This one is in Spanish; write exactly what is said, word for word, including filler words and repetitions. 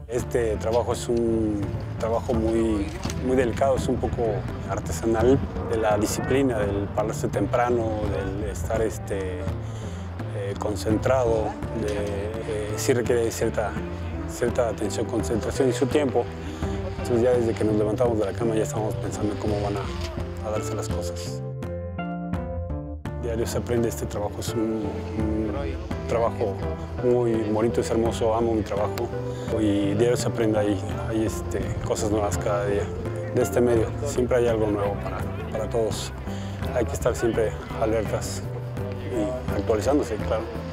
Este trabajo es un trabajo muy, muy delicado, es un poco artesanal, de la disciplina, del pararse temprano, del estar este, eh, concentrado, de, eh, sí requiere cierta, cierta atención, concentración y su tiempo. Entonces ya desde que nos levantamos de la cama ya estamos pensando en cómo van a, a darse las cosas. Diario se aprende, este trabajo es un, un trabajo muy bonito, es hermoso, amo mi trabajo y diario se aprende, ahí, hay este, cosas nuevas cada día. De este medio siempre hay algo nuevo para, para todos, hay que estar siempre alertas y actualizándose, claro.